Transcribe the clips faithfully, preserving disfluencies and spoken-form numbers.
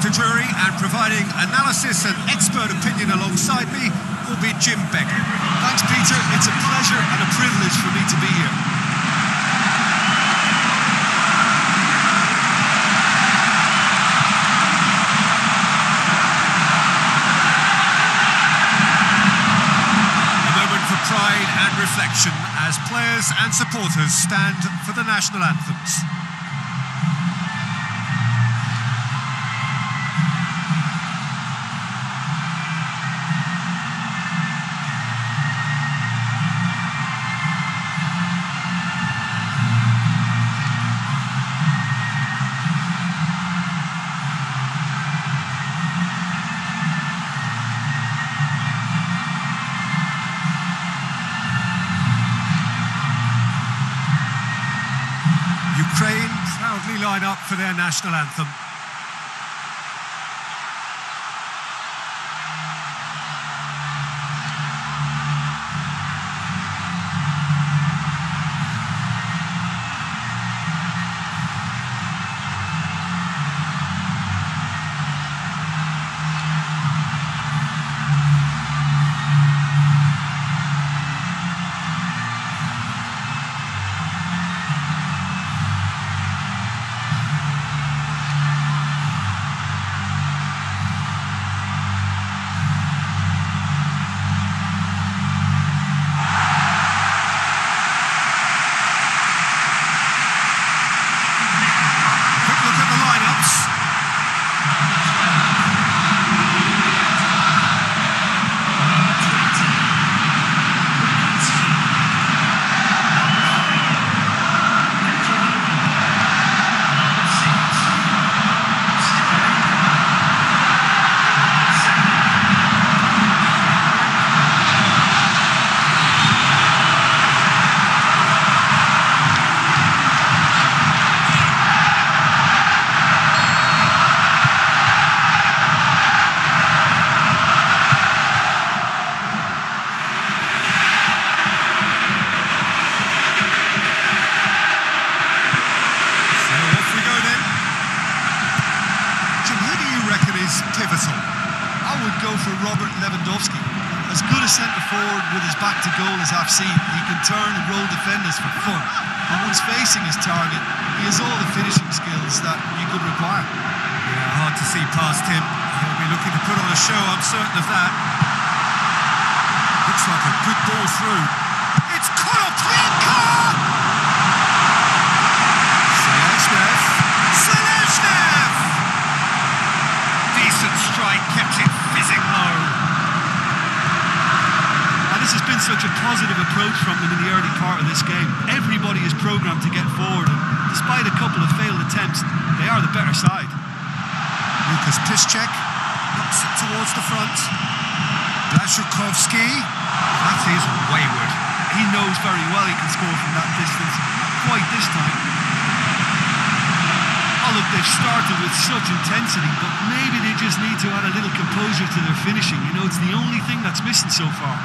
Peter Drury, and providing analysis and expert opinion alongside me will be Jim Beck. Thanks, Peter. It's a pleasure and a privilege for me to be here. A moment for pride and reflection as players and supporters stand for the national anthems. Ukraine proudly line up for their national anthem. Pivotal. I would go for Robert Lewandowski. As good a centre-forward with his back to goal as I've seen. He can turn and roll defenders for fun. And once facing his target, he has all the finishing skills that you could require. Yeah, hard to see past him. He'll be looking to put on a show, I'm certain of that. Looks like a good ball through. It's Konoplyanka! Seleznev. Seleznev! Decent strike, kept it fizzing low. And this has been such a positive approach from them in the early part of this game. Everybody is programmed to get forward, and despite a couple of failed attempts, they are the better side. Lucas Piszczek knocks it towards the front. Blaszczykowski, that is wayward. He knows very well he can score from that distance. Not quite this time. Oh, look, they've started with such intensity, but maybe they just need to add a little composure to their finishing. You know, it's the only thing that's missing so far.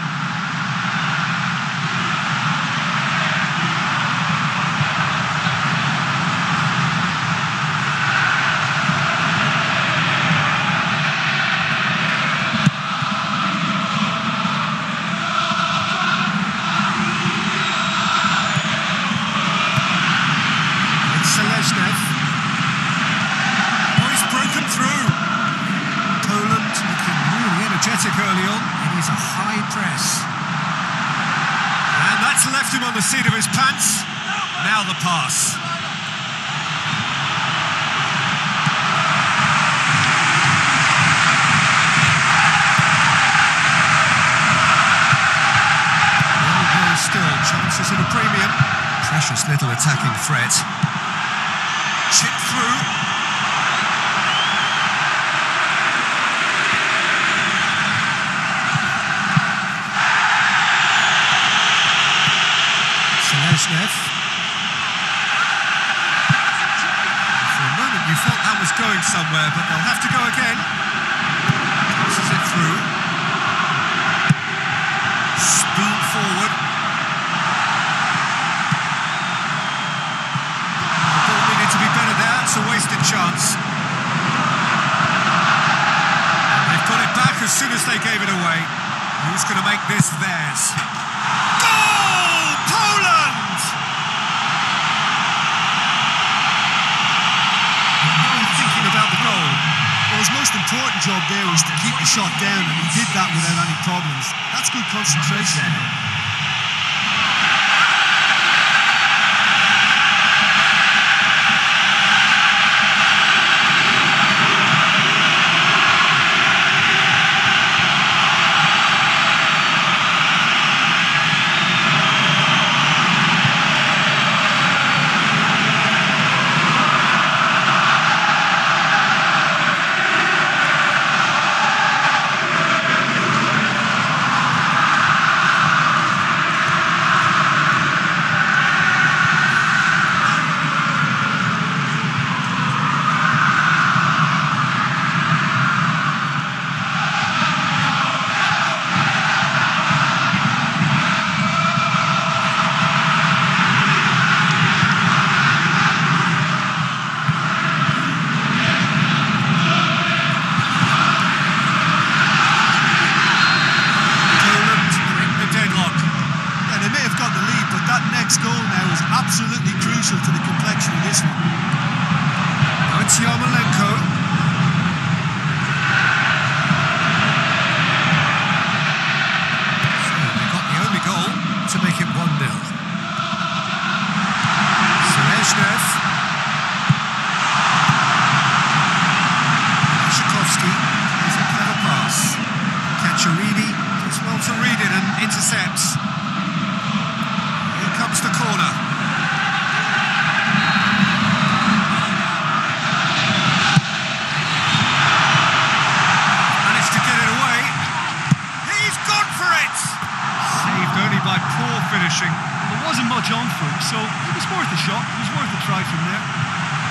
Seleznev. Oh, he's broken through. Poland looking really energetic early on. It is a high press. And that's left him on the seat of his pants. Now the pass. No goal still. Chances at a premium. Precious little attacking threat. Chip through. Seleznev. For a moment you thought that was going somewhere, but they'll have to go again. Passes it through. Spoon forward. To be better there, it's a wasted chance. Who's going to make this theirs? Goal! Poland! What are you thinking about the goal? Well, his most important job there was to keep the shot down, and he did that without any problems. That's good concentration. Absolutely crucial to the complexion of this one. Now it's Yarmolenko. So they got the only goal to make it one nil. Selezhnev. Shakovsky plays a clever pass. Kacheridi does well to read it and intercepts. Here comes the corner. By poor finishing. There wasn't much on for him, so it was worth a shot. It was worth a try from there.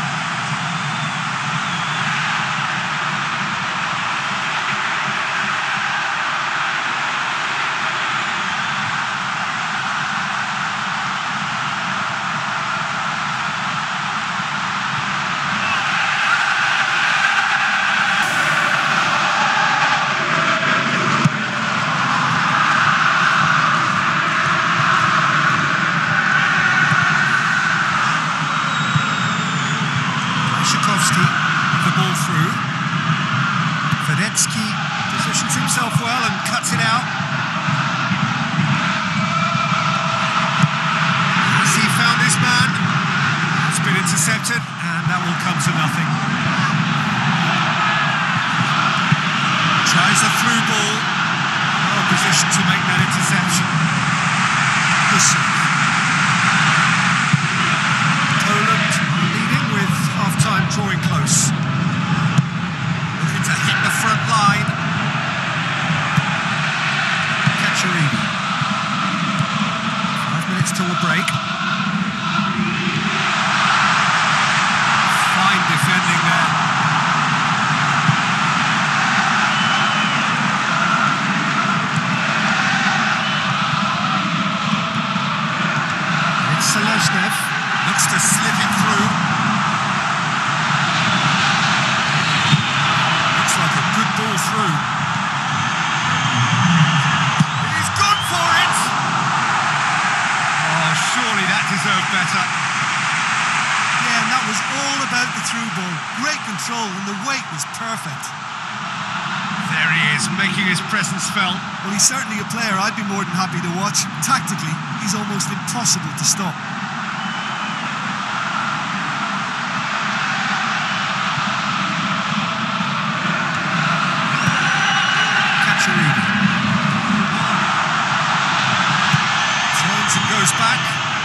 The ball through. Fedetsky positions himself well and cuts it out. Has he found his man? It's been intercepted, and that will come to nothing. Tries a through ball. Well positioned to make that interception. Poland leading with half-time drawing close. Looking to hit the front line. Kacheridi. Five minutes till the break. Fine defending there. It's Selezhnev. Looks to slip it through. Looks like a good ball through. He's gone for it! Oh, surely that deserved better. Yeah, and that was all about the through ball. Great control, and the weight was perfect. There he is, making his presence felt. Well, he's certainly a player I'd be more than happy to watch. Tactically, he's almost impossible to stop. Turns and goes back.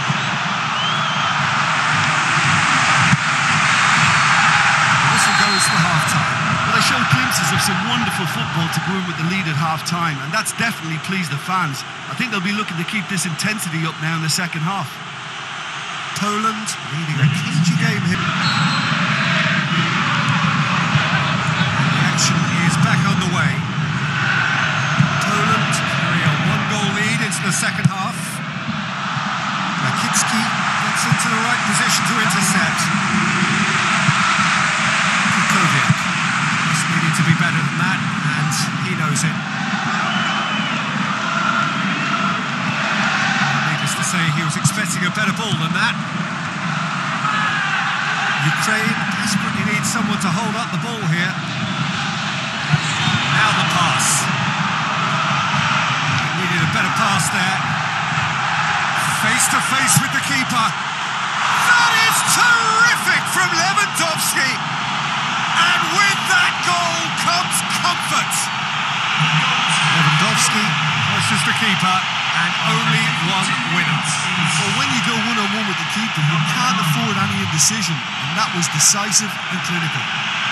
The whistle goes for half-time. Well, they showed glimpses of some wonderful football to go in with the lead at half-time, and that's definitely pleased the fans. I think they'll be looking to keep this intensity up now in the second half. Poland leading a cagey game here. The action is back on the way. Poland carry a one-goal lead into the second half. Rakitsky gets into the right position to intercept. Kukoviak just needed to be better than that, and he knows it. a better ball than that. Ukraine desperately needs someone to hold up the ball here. Now the pass. Needed a better pass there. Face to face with the keeper. That is terrific from Lewandowski. And with that goal comes comfort. Lewandowski versus the keeper, and only one winner. Well, when you go one-on-one with the keeper, you can't afford any indecision, and that was decisive and clinical.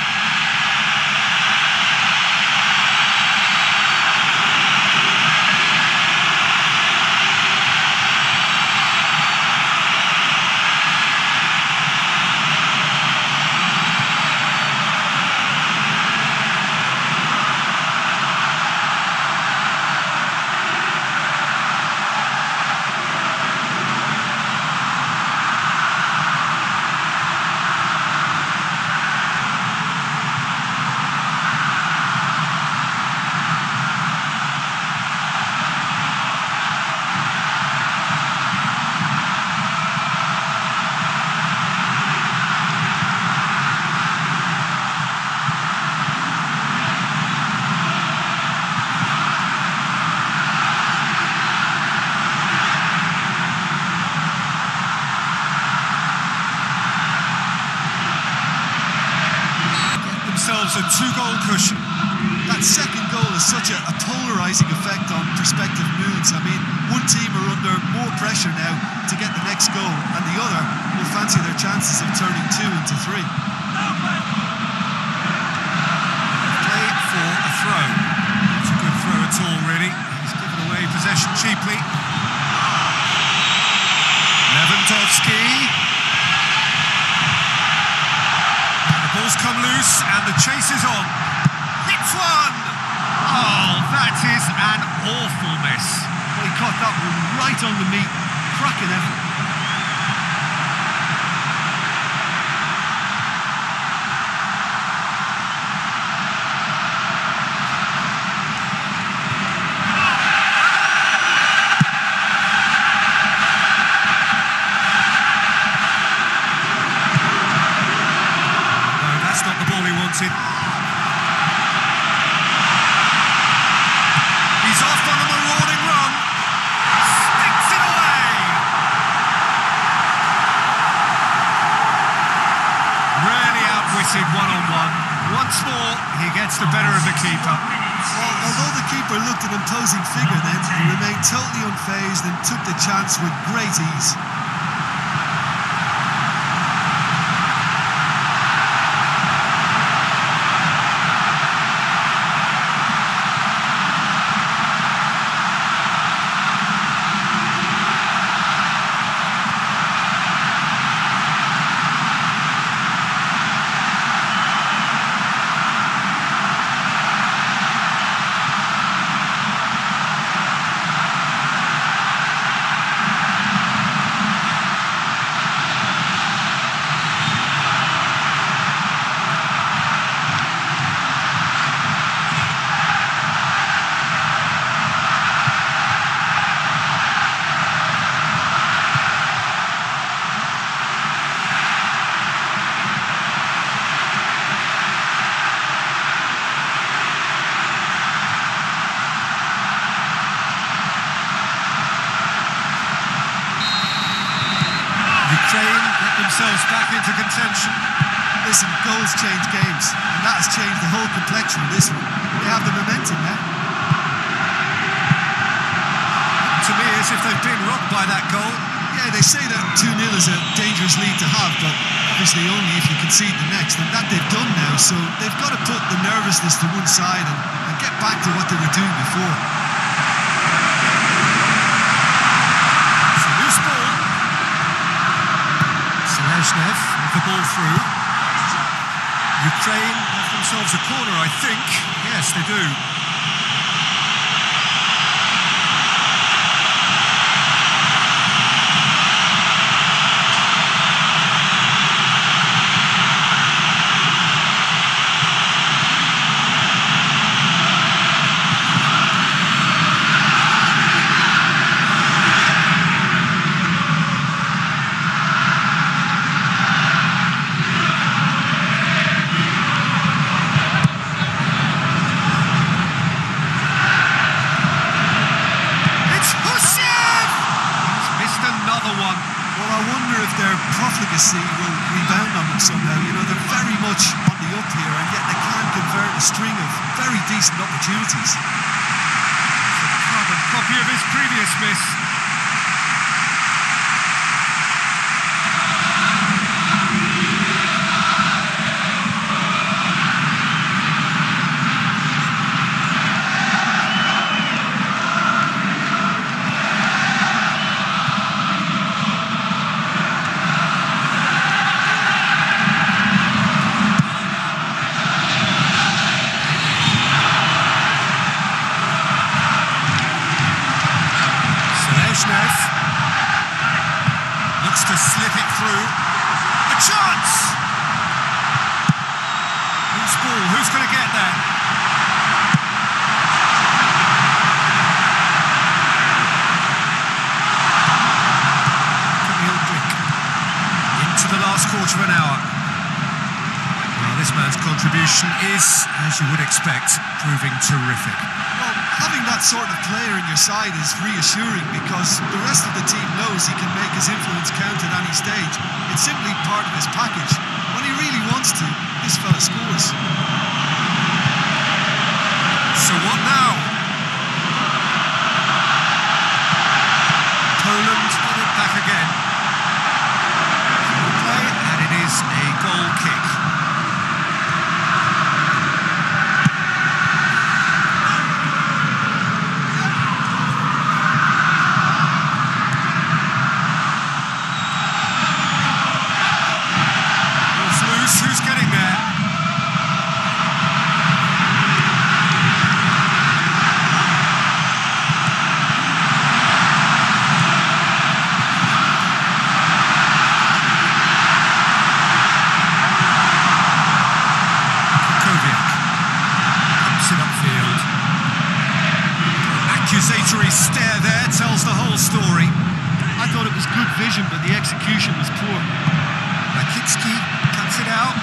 A two-goal cushion. That second goal has such a, a polarising effect on prospective moods. I mean, one team are under more pressure now to get the next goal, and the other will fancy their chances of turning two into three. Play for a throw. It's a good throw at all, really. He's given away possession cheaply. Lewandowski. Ball's come loose and the chase is on. Hits one! Oh, that is an awful miss. Well, he caught that one right on the meat. Cracking effort. He's off on a marauding run. Sticks it away. Really outwitted one-on-one. Once more, he gets the better of the keeper. Well, although the keeper looked an imposing figure then, he remained totally unfazed and took the chance with great ease. Ukraine get themselves back into contention. Listen, goals change games, and that has changed the whole complexion of this one. They have the momentum now. To me, as if they've been rocked by that goal. Yeah, they say that two nil is a dangerous lead to have, but obviously only if you concede the next, and that they've done now, so they've got to put the nervousness to one side and, and get back to what they were doing before. It's a loose ball. Selezhnev with the ball through. Ukraine have themselves a corner, I think. Yes, they do. legacy will rebound on them somehow. You know, they're very much on the up here, and yet they can convert a string of very decent opportunities. A carbon copy of his previous miss. Looks to slip it through. A chance! Who's ball? Who's going to get that? Camille Glick. Into the last quarter of an hour. Well, this man's contribution is, as you would expect, proving terrific. Well, having that sort of player in your side is reassuring because the rest of the team knows he can make his influence count at any stage. It's simply part of his package. When he really wants to, this fella scores. So what now? Poland get it back again. Play, and it is a goal kick. Who's getting there? Kovic pumps it upfield. Accusatory stare there tells the whole story. I thought it was good vision, but the execution was poor. Rakitsky cuts it out.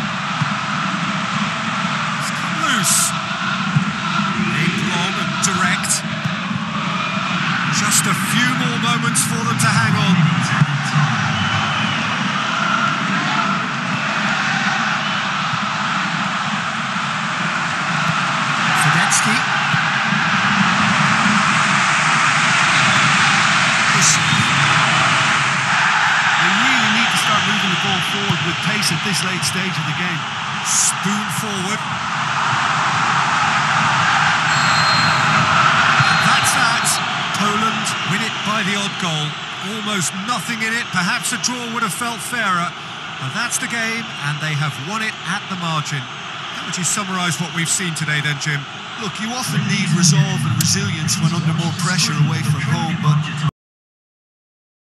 It's come loose. Aimed long and direct. Just a few more moments for them to hang on. Fedetsky. Moving the ball forward with pace at this late stage of the game. Spoon forward. That's that. Poland win it by the odd goal. Almost nothing in it. Perhaps a draw would have felt fairer. But that's the game, and they have won it at the margin. How would you summarise what we've seen today then, Jim? Look, you often need resolve and resilience when under more pressure away from home, but